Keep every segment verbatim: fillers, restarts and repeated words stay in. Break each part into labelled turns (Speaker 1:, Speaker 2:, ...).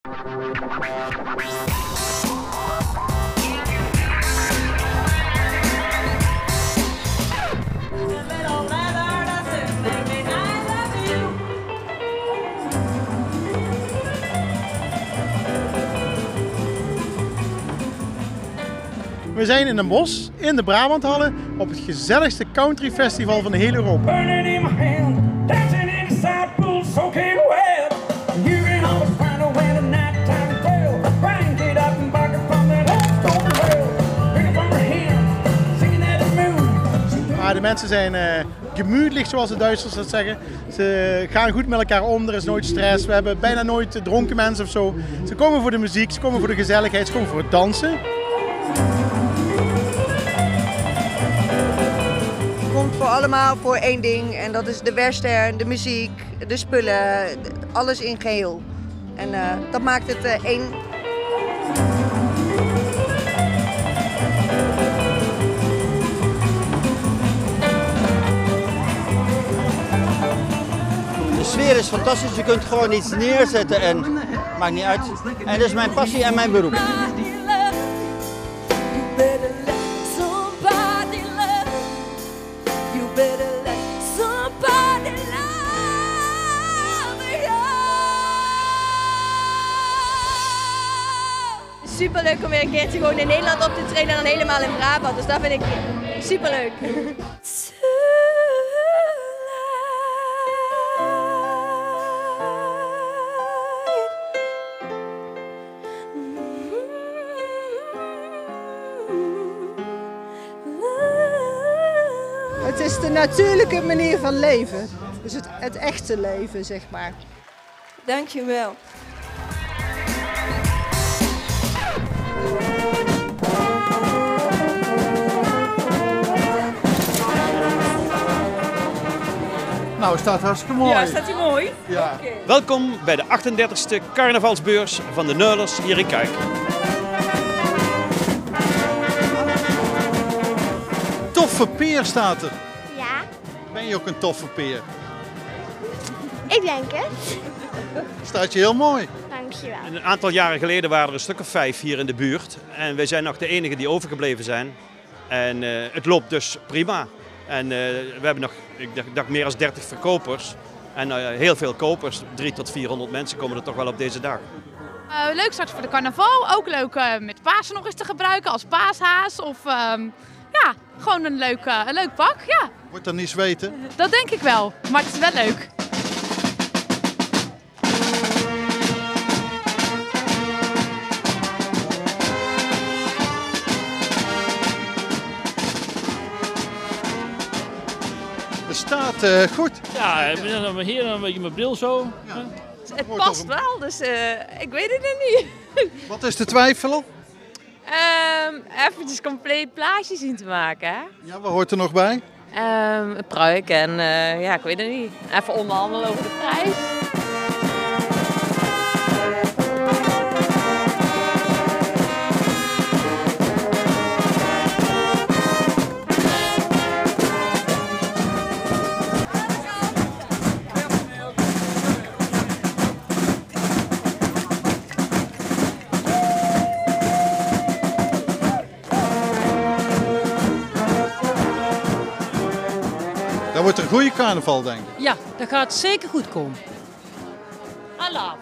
Speaker 1: We zijn in Den Bosch, in de Brabanthallen, op het gezelligste country festival van heel Europa. Maar de mensen zijn uh, gemütlich, zoals de Duitsers dat zeggen. Ze gaan goed met elkaar om, er is nooit stress. We hebben bijna nooit dronken mensen of zo. Ze komen voor de muziek, ze komen voor de gezelligheid, ze komen voor het dansen.
Speaker 2: Komt voor allemaal voor één ding en dat is de western, de muziek, de spullen, alles in geheel. En uh, dat maakt het uh, één.
Speaker 3: De sfeer is fantastisch, je kunt gewoon iets neerzetten en maakt niet uit. En dat is mijn passie en mijn beroep.
Speaker 4: Super leuk om weer een keertje gewoon in Nederland op te treden en dan helemaal in Brabant. Dus dat vind ik super leuk.
Speaker 2: Het is de natuurlijke manier van leven. Dus het, het echte leven, zeg maar.
Speaker 4: Dankjewel.
Speaker 1: Nou, staat hartstikke mooi.
Speaker 5: Ja, staat hij mooi?
Speaker 1: Ja.
Speaker 5: Okay.
Speaker 6: Welkom bij de achtendertigste carnavalsbeurs van de Neulers hier in Kuik.
Speaker 1: Toffe peer staat er.
Speaker 7: Ja,
Speaker 1: Ben je ook een toffe peer?
Speaker 7: ik denk het.
Speaker 1: Staat je heel mooi.
Speaker 7: Dankjewel.
Speaker 6: Een aantal jaren geleden waren er een stuk of vijf hier in de buurt. En wij zijn nog de enigen die overgebleven zijn. En uh, het loopt dus prima. En uh, we hebben nog, ik dacht, dacht meer dan dertig verkopers. En uh, heel veel kopers, driehonderd tot vierhonderd mensen komen er toch wel op deze dag.
Speaker 5: Uh, leuk straks voor de carnaval. Ook leuk uh, met Pasen nog eens te gebruiken als paashaas. Of uh, ja, gewoon een leuk, uh, een leuk pak. Ja.
Speaker 1: Wordt er niet zweten?
Speaker 5: Dat denk ik wel, maar het is wel leuk.
Speaker 1: Het staat uh, goed.
Speaker 8: Ja, ik ben hier een beetje mijn bril zo.
Speaker 1: Ja.
Speaker 4: Het past wel, dus uh, ik weet het nog niet.
Speaker 1: Wat is de twijfel?
Speaker 4: Um, eventjes compleet plaatje zien te maken. Hè?
Speaker 1: Ja, wat hoort er nog bij?
Speaker 4: Um, een pruik en uh, ja, ik weet het niet. Even onderhandelen over de prijs.
Speaker 1: Dat wordt een goede carnaval, denk ik.
Speaker 9: Ja, dat gaat zeker goed komen. Allah.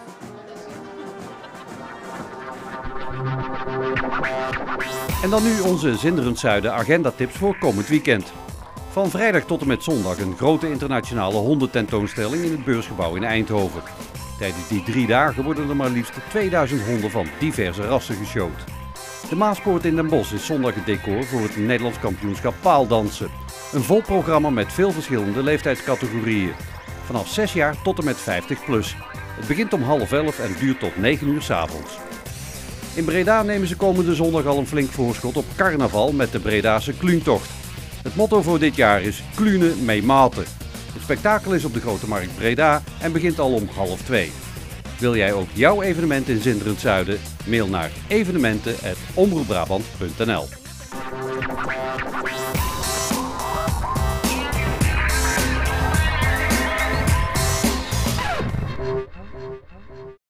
Speaker 10: En dan nu onze Zinderend Zuiden agendatips voor komend weekend. Van vrijdag tot en met zondag een grote internationale hondententoonstelling in het beursgebouw in Eindhoven. Tijdens die drie dagen worden er maar liefst tweeduizend honden van diverse rassen geshowd. De Maaspoort in Den Bosch is zondag het decor voor het Nederlands kampioenschap paaldansen. Een vol programma met veel verschillende leeftijdscategorieën. Vanaf zes jaar tot en met vijftig plus. Het begint om half elf en duurt tot negen uur 's avonds. In Breda nemen ze komende zondag al een flink voorschot op carnaval met de Bredaanse Kluuntocht. Het motto voor dit jaar is Klunen mee maten. Het spektakel is op de Grote Markt Breda en begint al om half twee. Wil jij ook jouw evenement in Zinderend Zuiden? Mail naar evenementen apenstaartje omroep brabant punt n l.